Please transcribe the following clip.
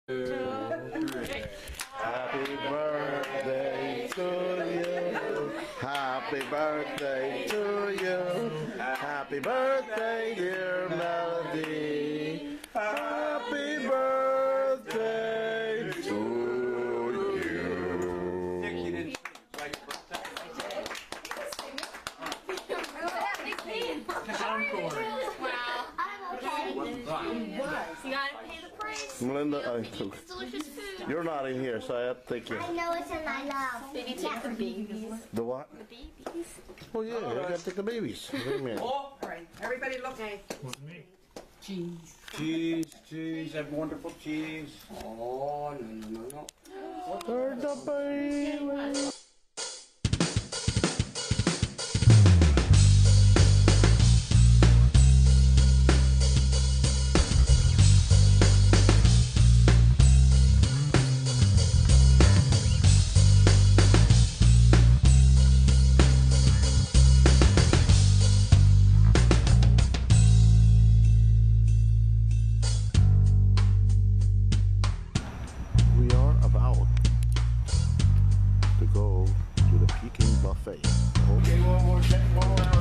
Happy birthday to you. Happy birthday to you. Happy birthday, dear Melody. Happy birthday to you. You gotta pay the price. Melinda, It's delicious food. you're not in here, so I have to take you. I know it's in my love. Did you take the babies? The what? The babies? Oh yeah, I gotta take the babies. Wait a minute. All right, everybody look. Cheese. Cheese, that wonderful cheese. Oh, no. They're the babies. We are about to go to the Peking buffet. Okay, one more round.